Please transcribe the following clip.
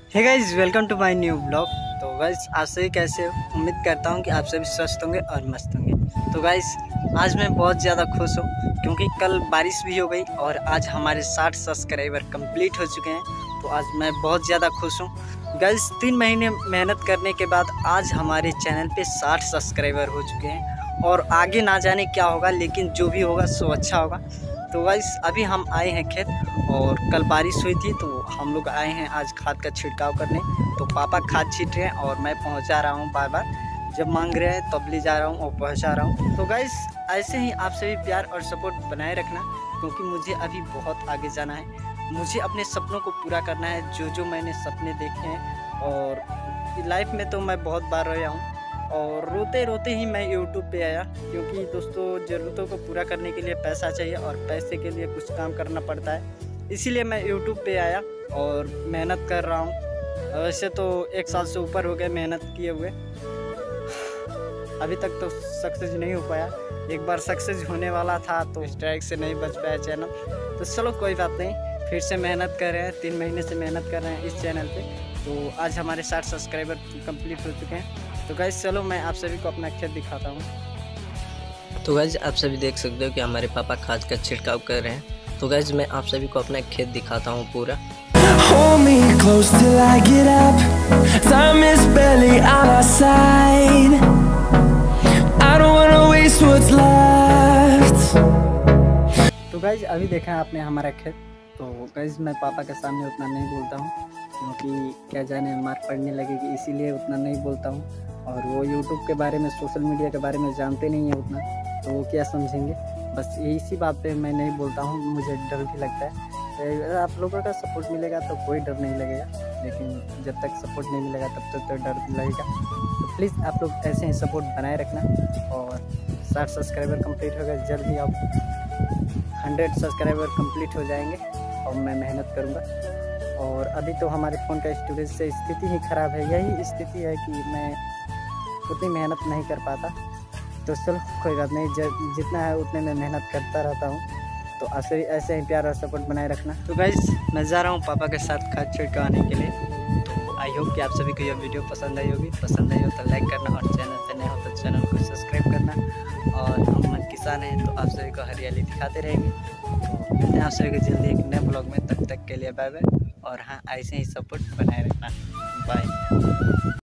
Hey guys, welcome to my new blog. तो guys, आप सभी कैसे हो? उम्मीद करता हूँ कि आप सभी स्वस्थ होंगे और मस्त होंगे। तो गाइस, आज मैं बहुत ज़्यादा खुश हूँ क्योंकि कल बारिश भी हो गई और आज हमारे 60 सब्सक्राइबर कंप्लीट हो चुके हैं। तो आज मैं बहुत ज़्यादा खुश हूँ गाइस। 3 महीने मेहनत करने के बाद आज हमारे चैनल पे 60 सब्सक्राइबर हो चुके हैं और आगे ना जाने क्या होगा, लेकिन जो भी होगा सो अच्छा होगा। तो गाइस, अभी हम आए हैं खेत और कल बारिश हुई थी तो हम लोग आए हैं आज खाद का छिड़काव करने। तो पापा खाद छीट रहे हैं और मैं पहुंचा रहा हूं बार बार, जब मांग रहे हैं तब ले जा रहा हूं और पहुंचा रहा हूं। तो गाइस, ऐसे ही आप सभी प्यार और सपोर्ट बनाए रखना क्योंकि मुझे अभी बहुत आगे जाना है। मुझे अपने सपनों को पूरा करना है, जो मैंने सपने देखे हैं। और लाइफ में तो मैं बहुत बार रोया हूँ और रोते रोते ही मैं यूट्यूब पे आया क्योंकि दोस्तों, ज़रूरतों को पूरा करने के लिए पैसा चाहिए और पैसे के लिए कुछ काम करना पड़ता है। इसीलिए मैं यूट्यूब पे आया और मेहनत कर रहा हूँ। वैसे तो 1 साल से ऊपर हो गए मेहनत किए हुए, अभी तक तो सक्सेस नहीं हो पाया। एक बार सक्सेस होने वाला था तो स्ट्राइक से नहीं बच पाया चैनल। तो चलो कोई बात नहीं, फिर से मेहनत कर रहे हैं। 3 महीने से मेहनत कर रहे हैं इस चैनल पे। तो आज हमारे 60 सब्सक्राइबर कंप्लीट हो चुके हैं। तो गाइस, चलो मैं आप सभी को अपना खेत दिखाता हूँ। तो गाइस, आप सभी देख सकते हो कि हमारे पापा खाद का छिड़काव कर रहे हैं। तो गाइस, मैं आप सभी को अपना खेत दिखाता हूँ पूरा। Hold me close till I get up. Time is barely on our side. I don't wanna waste what's left. तो गाइस, अभी देखा है आपने हमारा खेत। तो गाइस, मैं पापा के सामने उतना नहीं बोलता हूँ क्योंकि क्या जाने मार पड़ने लगेगी, इसीलिए उतना नहीं बोलता हूँ। और वो यूट्यूब के बारे में, सोशल मीडिया के बारे में जानते नहीं है उतना, तो वो क्या समझेंगे। बस इसी बात पे मैं नहीं बोलता हूँ, मुझे डर भी लगता है। आप लोगों का सपोर्ट मिलेगा तो कोई डर नहीं लगेगा, लेकिन जब तक सपोर्ट नहीं मिलेगा तब तक तो डर लगेगा। तो प्लीज़ आप लोग ऐसे ही सपोर्ट बनाए रखना। और 60 सब्सक्राइबर कंप्लीट हो गए, जल्द ही आप 100 सब्सक्राइबर कंप्लीट हो जाएंगे और मैं मेहनत करूँगा। और अभी तो हमारे फ़ोन का स्टोरेज से स्थिति ही ख़राब है, यही स्थिति है कि मैं उतनी मेहनत नहीं कर पाता। तो चलो कोई बात नहीं, जितना है उतने में मेहनत करता रहता हूँ। तो ऐसे ही प्यार और सपोर्ट बनाए रखना। तो गाइस, मैं जा रहा हूँ पापा के साथ खाद छिड़काने के लिए। तो आई होप कि आप सभी को यह वीडियो पसंद आई होगी। पसंद आई हो तो लाइक करना और चैनल पर नया हो तो चैनल को सब्सक्राइब करना। और हम किसान हैं तो आप सभी को हरियाली दिखाते रहेंगे। तो मिलते हैं आप सभी को जल्दी एक नए ब्लॉग में। तब तक के लिए बाय बाय। और हाँ, ऐसे ही सपोर्ट बनाए रखना। बाय।